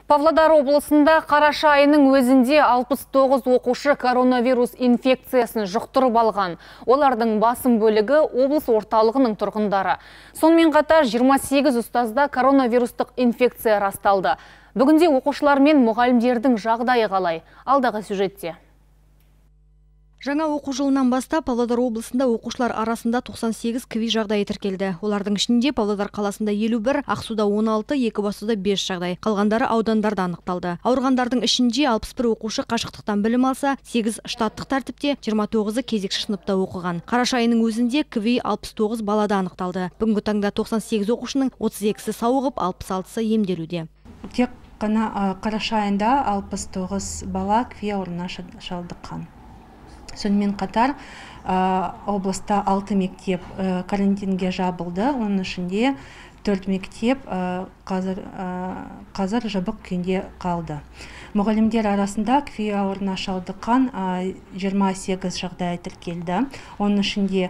Павлодар облысында қараша айының өзінде 69 оқушы коронавирус инфекциясын жұқтырып алған. Олардың басым бөлігі облыс орталығының тұрғындары. Сонымен қатар 28 ұстазда коронавирустық инфекция расталды. Бүгінде оқушылар мен мұғалімдердің жағдайы қалай? Алдағы сюжетте. Жаңа оқу жылынан бастап Павлодар облысында оқушылар арасында 98 КВИ жағдайы тіркелді. Олардың ішінде Павлодар қаласында 51, Ақсуда 16, Екібастұзда 5 жағдай. Қалғандары аудандарда анықталды. Ауырғандардың ішінде 61 оқушы қашықтықтан білім алса, 8 штаттық тәртіпте, 29-ы кезекші сыныпта оқыған. Қараша айының өзінде КВИ 69 балада анықталды. Бүгінгі таңда 98 оқушының 32-сі сауығып, 66-сы емделуде. Тек қана қараша айында 69 бала КВИ ауруына шалдыққан. Сонымен қатар облыста 6 мектеп карантинге жабылды. Оның ішінде 4 мектеп қазір жабық күйінде қалды. Мұғалімдер арасында КВИ ауруына шалдыққан 28 жағдай тіркелді. Оның ішінде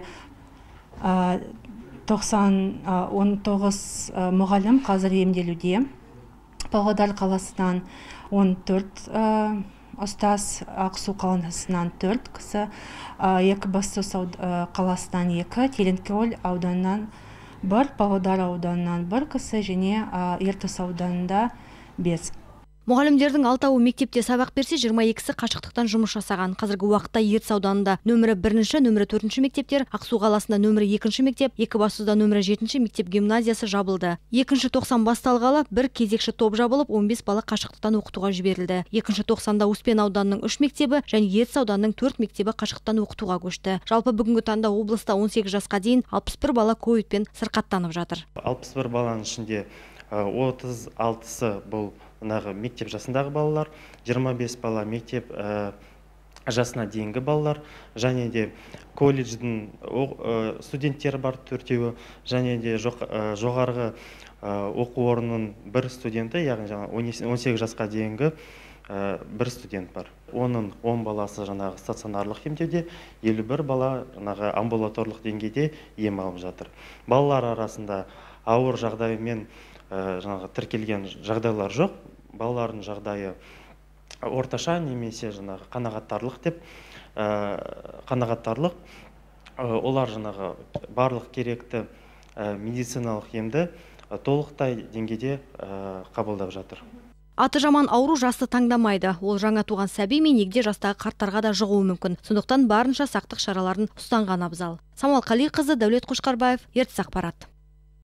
19 мұғалім қазір емделуде. Павлодар қаласынан 14 ұстаз, Ақсу қаласынан 4 кісі, Екібастұз қаласынан 2, Тереңкөл ауданынан 1, Павлодар ауданынан 1 кісі және Ертіс ауданында 5. Мұғалімдердің 6-ы мектепте сабақ берсе, 22-сі қашықтықтан жұмыс жасаған. Қазіргі уақытта Ертіс ауданында нөмірі 1-ші, нөмірі 4-ші мектептер, Ақсу қаласында нөмірі 2-ші мектеп, Екібастұзда нөмірі 7-ші мектеп гимназиясы жабылды. 2-ші тоқсан басталғалы бір кезекші топ жабылып, 15 бала қашықтықтан оқытуға жіберілді. 2-ші тоқсанда Успен ауданының 3 мектебі және Ертіс ауданының 4 мектебі қашықтықтан оқытуға көшті. Жалпы бүгінгі таңда облыста 18 жасқа дейін 61 бала ковидпен сырқаттанып жатыр. 61 баланың ішінде 36-сы бұл мектеп жасындағы балалар, 25 бала мектеп жасына дейінгі балалар, және де колледждің студенттері бар 4-еуі, және де жоғарғы оқу орнының бір студенті, яғни 18 жасқа дейінгі бір студент бар. Оның 10 баласы стационарлық емдеуде, 51 бала амбулаторлық деңгейде ем алып жатыр. Балалар арасында ауыр жағдаймен тіркелген жағдайлар жоқ. Балалардың жағдайы орташа немесе қанағаттарлық деп қанағаттарлық. Олар барлық керекті медициналық емді толықтай деңгейде қабылдап жатыр. Аты жаман ауру жасты таңдамайды. Ол жаңа туған сәби мен егде жастағы қарттарға да жұғуы мүмкін. Сондықтан барынша сақтық шараларын ұстанған абзал. Самал Қалиқызы, Дәулет Қошқарбаев, Ертіс ақпарат.